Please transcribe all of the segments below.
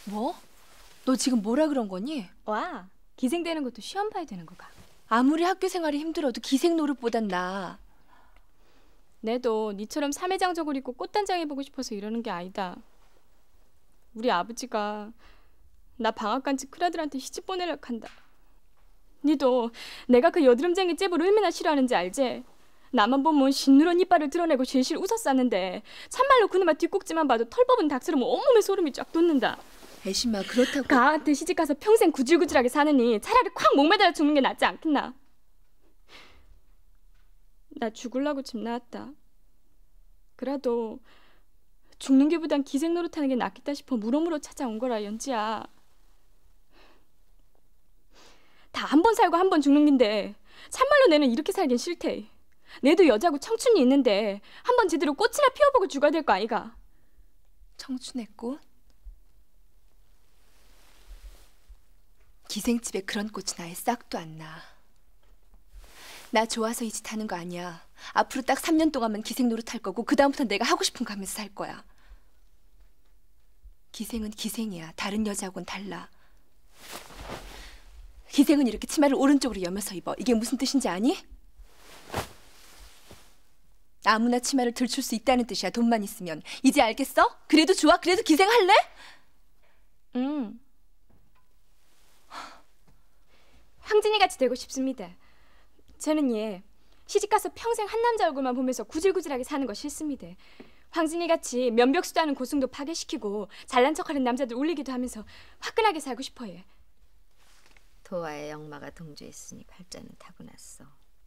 뭐? 너 지금 뭐라 그런 거니? 와, 기생되는 것도 시험 봐야 되는 거가. 아무리 학교 생활이 힘들어도 기생 노릇보단 나아. 내도 니처럼 삼회장적을 입고 꽃단장 해보고 싶어서 이러는 게 아니다. 우리 아버지가 나 방앗간지 큰아들한테 시집 보내려고 한다. 니도 내가 그 여드름쟁이 잽을 얼마나 싫어하는지 알지? 나만 보면 신누런 이빨을 드러내고 실실 웃었었는데 참말로 그놈의 뒷꼭지만 봐도 털 뽑은 닭처럼 온몸에 소름이 쫙 돋는다. 애심아, 그렇다고... 가한테 시집가서 평생 구질구질하게 사느니 차라리 콱 목매달아 죽는 게 낫지 않겠나? 나 죽으려고 집 나왔다. 그래도 죽는 게보단 기생 노릇하는 게 낫겠다 싶어 물어물어 찾아온 거라, 연지야. 다 한 번 살고 한 번 죽는 긴데 참말로 내는 이렇게 살긴 싫대. 내도 여자고 청춘이 있는데 한 번 제대로 꽃이나 피워보고 죽어야 될 거 아이가. 청춘의 꽃? 기생집에 그런 꽃은 아예 싹도 안 나. 나 좋아서 이 짓 하는 거 아니야. 앞으로 딱 3년 동안만 기생 노릇할 거고 그 다음부터 내가 하고 싶은 거 하면서 살 거야. 기생은 기생이야. 다른 여자하고는 달라. 기생은 이렇게 치마를 오른쪽으로 여며서 입어. 이게 무슨 뜻인지 아니? 아무나 치마를 들출 수 있다는 뜻이야. 돈만 있으면. 이제 알겠어? 그래도 좋아? 그래도 기생할래? 응. 황진이 같이 되고 싶습니다. 저는 얘 시집가서 평생 한 남자 얼굴만 보면서 구질구질하게 사는 거 싫습니다. 황진이 같이 면벽수도 하는 고승도 파괴시키고 잘난 척하는 남자들 울리기도 하면서 화끈하게 살고 싶어요. 도화의 영마가 동조했으니 팔자는 타고났어.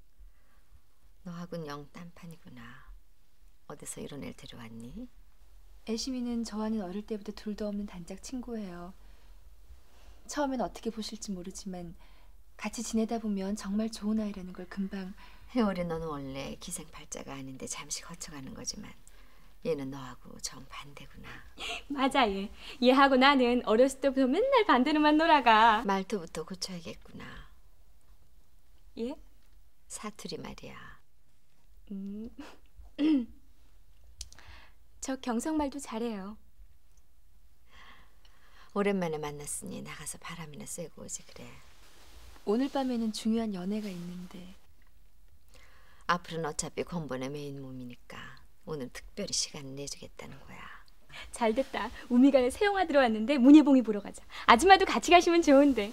너하고는 영 딴판이구나. 어디서 이런 애를 데려왔니? 애심이는 저와는 어릴 때부터 둘도 없는 단짝 친구예요. 처음엔 어떻게 보실지 모르지만 같이 지내다 보면 정말 좋은 아이라는 걸 금방... 혜월이 너는 원래 기생팔자가 아닌데 잠시 거쳐가는 거지만 얘는 너하고 정반대구나. 맞아, 얘하고 나는 어렸을 때부터 맨날 반대로만 놀아가. 말투부터 고쳐야겠구나. 예? 사투리 말이야. 저 경성말도 잘해요. 오랜만에 만났으니 나가서 바람이나 쐬고 오지 그래. 오늘 밤에는 중요한 연애가 있는데. 앞으로는 어차피 권본의 메인 몸이니까 오늘 특별히 시간 내주겠다는 거야. 잘됐다. 우미가 새영화 들어왔는데 문예봉이 보러 가자. 아줌마도 같이 가시면 좋은데.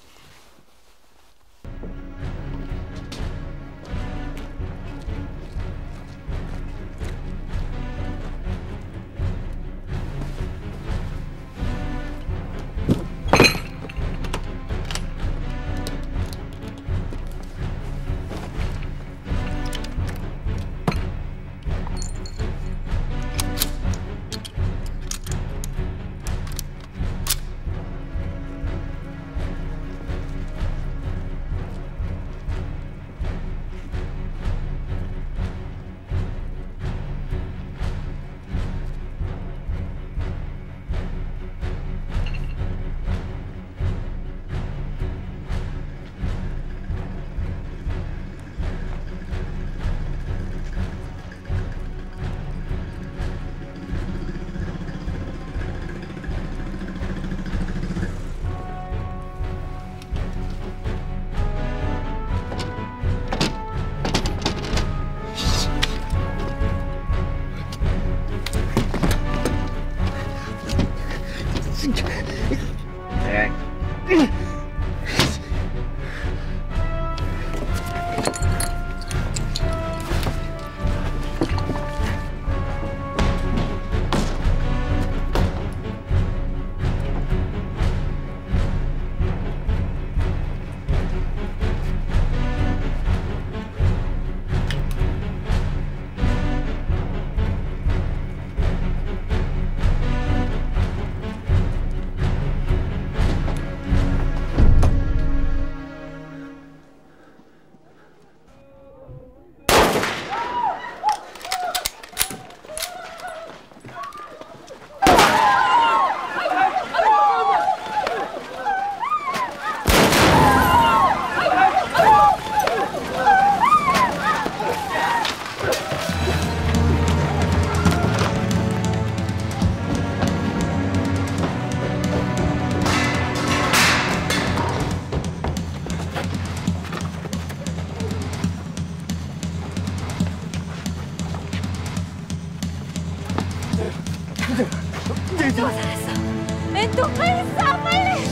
또 빨리 쏴 빨리.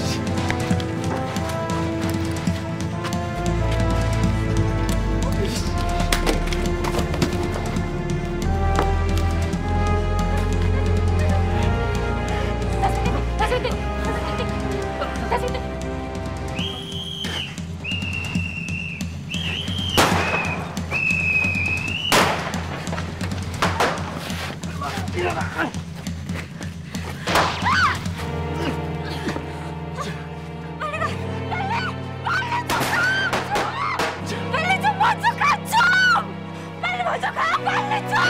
빨리 좀 먼저 가 좀. 빨리 먼저 가 빨리 좀.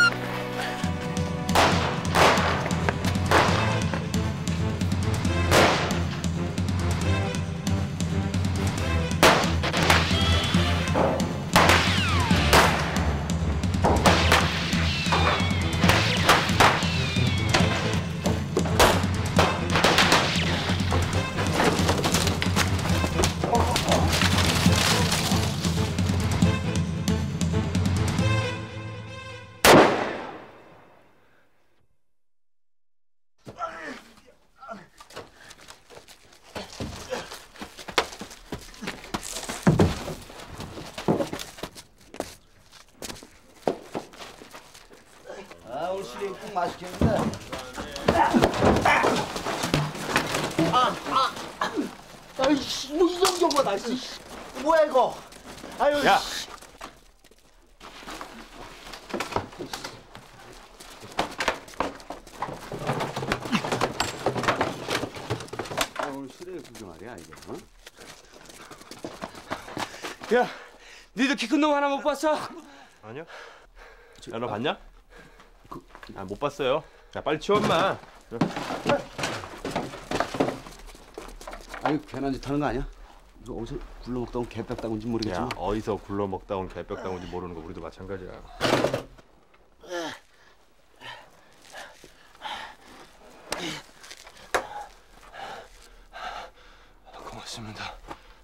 아, 오늘 술이 꼭 맛있겠는데. 아이씨, 뭐 이런 경우가 나 씨. 뭐야 이거? 아유. 야. 씨. 오늘 쓰레기 구경하랴 이거? 어? 야, 니도 키 큰 놈 하나 못 봤어? 아니요. 야, 너 봤냐? 아, 못 봤어요. 야, 빨리 치워 임마. 아니 괜한 짓 하는 거 아니야? 이거 어디서 굴러먹다 온 개뼈 따온지 모르겠지만 야, 어디서 굴러먹다 온 개벽 따온지 모르는 거 우리도 마찬가지야. 고맙습니다.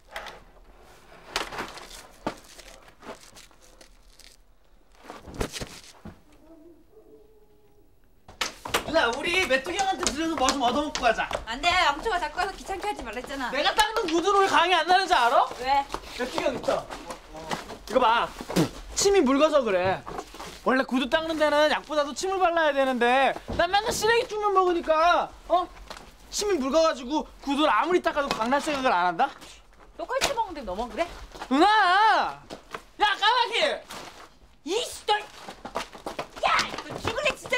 누나, 우리 메뚜기 형한테 들려서 뭐 좀 얻어먹고 가자. 안 돼. 양초가 자꾸 와서 귀찮게 하지 말랬잖아. 내가 닦는 구두로 강이 안 나는 줄 알아? 왜? 메뚜기 형 있다. 이거 봐. 침이 묽어서 그래. 원래 구두 닦는 데는 약보다도 침을 발라야 되는데 난 맨날 쓰레기 쭈면 먹으니까 침이 묽어가지고 구두를 아무리 닦아도 강날 생각을 안 한다? 너 칼치 먹는데 너만 그래? 누나! 야, 까마귀! 이씨 너. 야 이거 죽을래 진짜.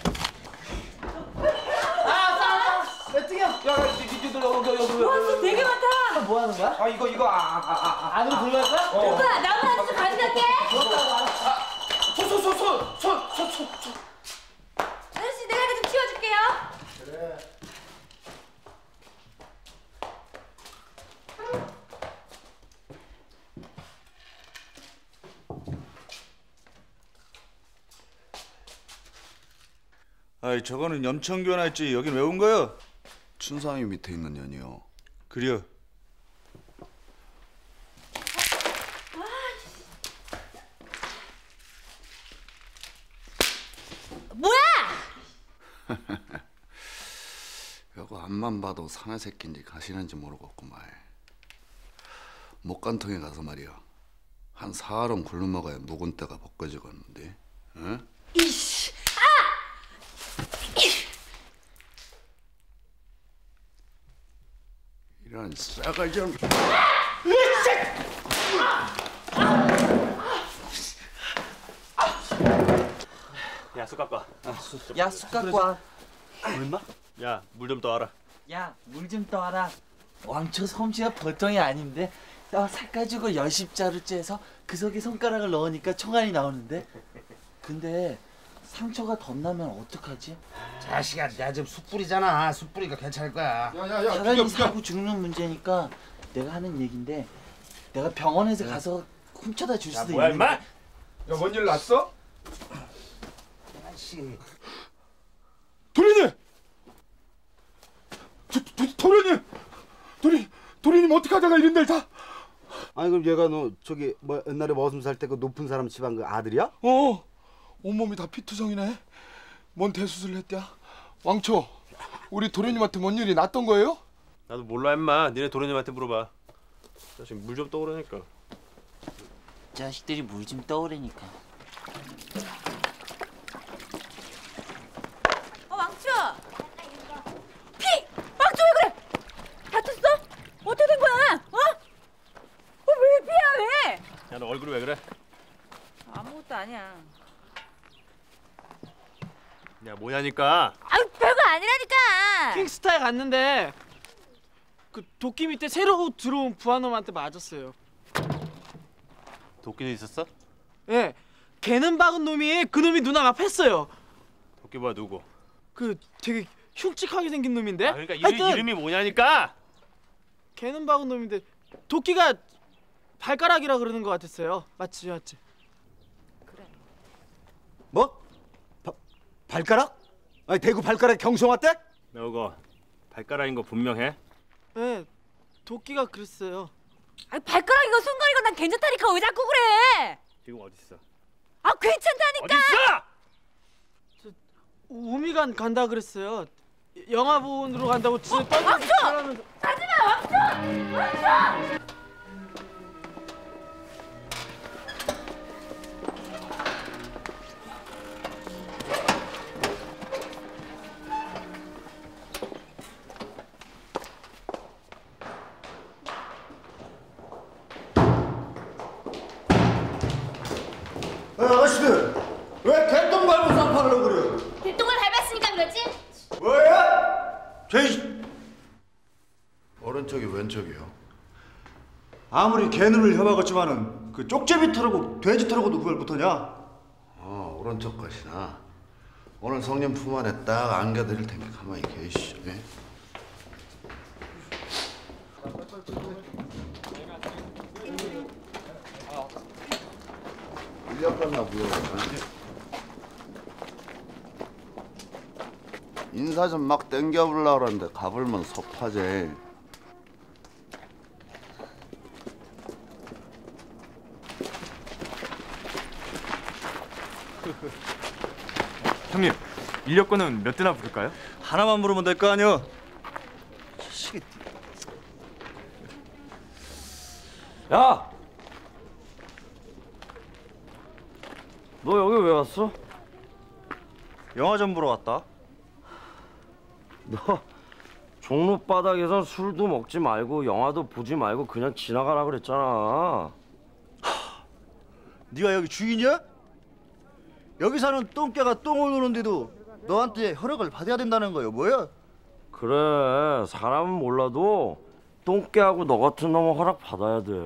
메뚜기 형! 와 되게 많다. 뭐 하는 거야? 이거 안으로 들어갈 거야? 오빠 나만 아저씨 가져갈게. 손. 아저씨 내가 이거 좀 치워줄게요. 아이 저거는 염천교나 했지 여긴 왜 온 거야? 춘상이 밑에 있는 년이요. 그려. 뭐야? 여거 앞만 봐도 사내 새끼인지 가시는지 모르겠구만. 목간통에 가서 말이야 한 사흘은 굴러 먹어야 묵은 때가 벗겨지겠는데. 응? 이씨. 이런 싸가지 좀. 야, 술 갖고 와. 야, 쑥 갖고 와. 얼마? 야, 물 좀 떠와라. 야, 물 좀 떠와라. 왕초 솜씨가 보통이 아닌데 살 가지고 열십자로 째서 그 속에 손가락을 넣으니까 총알이 나오는데 근데 상처가 덧나면 어떡하지? 자식아, 내가 지금 숯불이잖아. 숯불이가 괜찮을 거야. 사람이 사고 죽는 문제니까 내가 하는 얘긴데 내가 병원에서 가서 훔쳐다 줄 수도 뭐야 있는데. 임마? 야, 뭔 일 났어? 아씨, 도련님! 도련님! 도련님 어떻게 하다가 이런 데를 다? 아니 그럼 얘가 너 저기 뭐 옛날에 머슴 살 때 그 높은 사람 집안 그 아들이야? 온몸이 다 피투성이네. 뭔 대수술을 했대야? 왕초, 우리 도련님한테 뭔 일이 났던 거예요? 나도 몰라 임마. 니네 도련님한테 물어봐. 나 지금 물 좀 떠오르니까. 자식들이 물 좀 떠오르니까. 왕초! 피! 왕초 왜 그래? 다쳤어? 어떻게 된 거야? 왜 피야 왜? 야, 너 얼굴이 왜 그래? 아무것도 아니야. 야, 뭐냐니까. 아유 별거 아니라니까. 킹스타에 갔는데 그 도끼 밑에 새로 들어온 부하놈한테 맞았어요. 도끼도 있었어? 예, 개는 박은 놈이 그 놈이 누나 막 팼어요. 도끼 뭐야 누구? 그 되게 흉측하게 생긴 놈인데. 아, 그러니까 하여튼 이름이 뭐냐니까. 개는 박은 놈인데 도끼가 발가락이라 그러는 것 같았어요. 맞지? 뭐? 발가락? 아니 대구 발가락 경성화 때? 너 그거 발가락인 거 분명해? 네, 도끼가 그랬어요. 아니 발가락이고 손가락이고 난 괜찮다니까 왜 자꾸 그래? 지금 어디 있어? 아 괜찮다니까. 어디 있어? 우미관 간다 그랬어요. 영화 보러 간다고 집에 왕초! 떠나면서. 가지마 왕초! 왕초! 아가씨들 왜 개똥 밟고 쌍파하려고 그래요? 개똥을 밟았으니까 그러지? 뭐야? 오른쪽이 왼쪽이요? 아무리 개눈을 협박했지만은 그 쪽제비 털하고 돼지 털하고도 구별 못하냐? 오른쪽 것이나 오늘 성님 품 안에 딱 안겨드릴 테니 가만히 계시오. 예? 인력갔나 보여. 인사 좀 막 땡겨보려고 그러는데 가불면 섭하지. 형님, 인력거는 몇 대나 부를까요? 하나만 물으면 될 거 아니야. 야! 너 여기 왜 왔어? 영화 좀 보러 왔다. 너 종로 바닥에선 술도 먹지 말고 영화도 보지 말고 그냥 지나가라 그랬잖아. 네가 여기 주인이야? 여기 사는 똥개가 똥을 누는데도 너한테 허락을 받아야 된다는 거야. 뭐야? 그래, 사람은 몰라도 똥개하고 너 같은 놈은 허락 받아야 돼.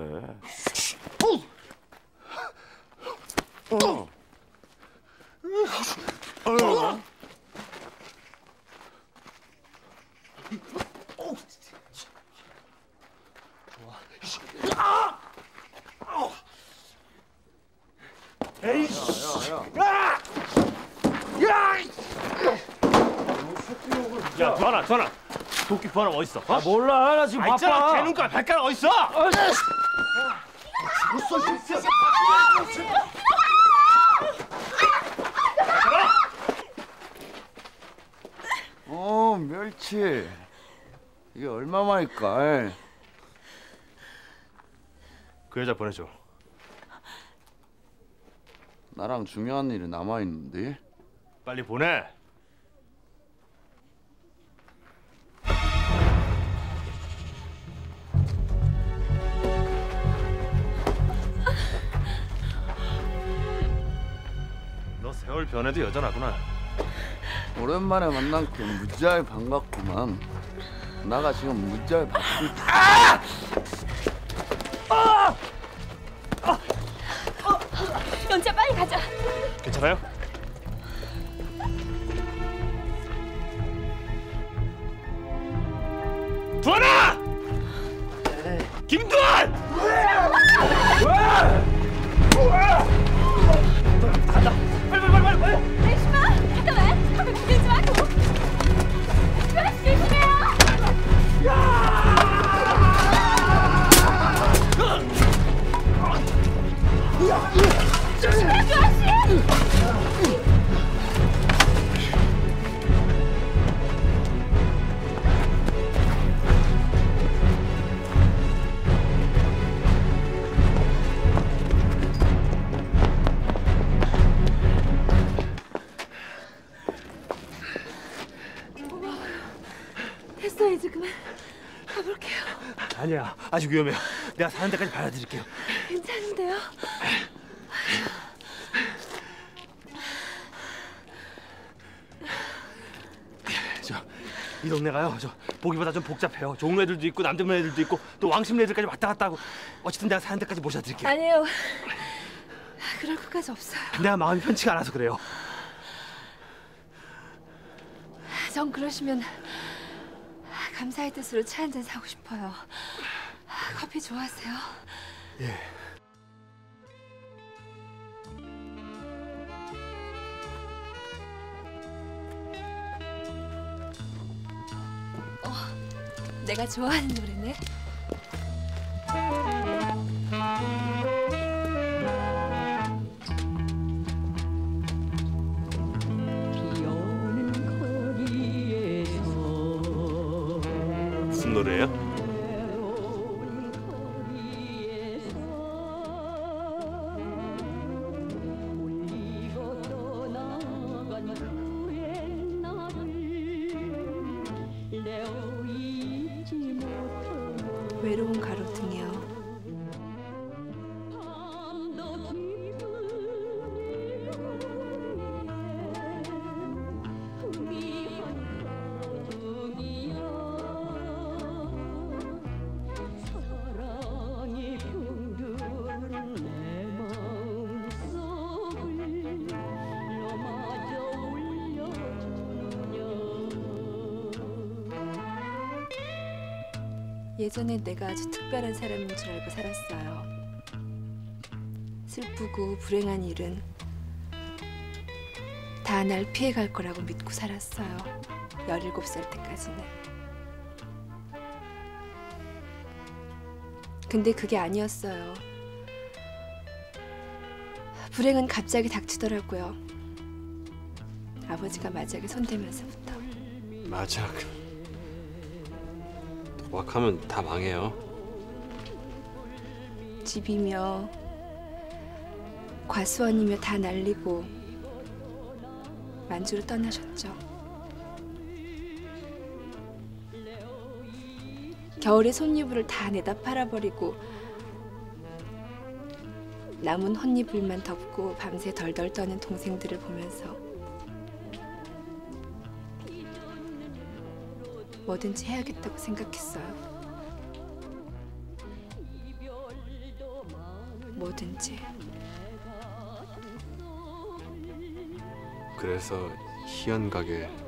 야, 두하나. 도끼 부하나 어디 있어? 아 몰라, 나 지금 바빠. 있잖아, 개 눈깔 발가락 어디 있어? 멸치. 이게 얼마만일까? 그 여자 보내줘. 나랑 중요한 일이 남아있는데. 빨리 보내. 너 세월 변해도 여전하구나. 오랜만에 만난 게 무지하게 반갑구만. 나가 지금 무지하게 바쁘. 연지야 빨리 가자. 괜찮아요? 두하나! 김두한! 간다. 빨리. 내심아 잠깐만. 한번 기대지 말고. 조심해요. 조심해 조아씨. 가볼게요. 아니야, 아직 위험해요. 내가 사는 데까지 받아드릴게요. 괜찮은데요? 이 동네가요, 보기보다 좀 복잡해요. 좋은 애들도 있고 남대문 애들도 있고 또 왕심 애들까지 왔다 갔다 하고. 어쨌든 내가 사는 데까지 모셔드릴게요. 아니에요. 그럴 것까지 없어요. 내가 마음이 편치가 않아서 그래요. 전 그러시면 감사의 뜻으로 차 한 잔 사고 싶어요. 커피 좋아하세요? 예. 내가 좋아하는 노래네. 무슨 노래예요? 외로운 가로등이요. 예전에 내가 아주 특별한 사람인 줄 알고 살았어요. 슬프고 불행한 일은 다 날 피해갈 거라고 믿고 살았어요. 17살 때까지는. 근데 그게 아니었어요. 불행은 갑자기 닥치더라고요. 아버지가 마작에 손대면서부터. 마작. 도박하면 다 망해요. 집이며 과수원이며 다 날리고 만주로 떠나셨죠. 겨울에 손이불을 다 내다 팔아버리고 남은 혼이불만 덮고 밤새 덜덜 떠는 동생들을 보면서 뭐든지 해야겠다고 생각했어요. 뭐든지. 그래서 희연 가게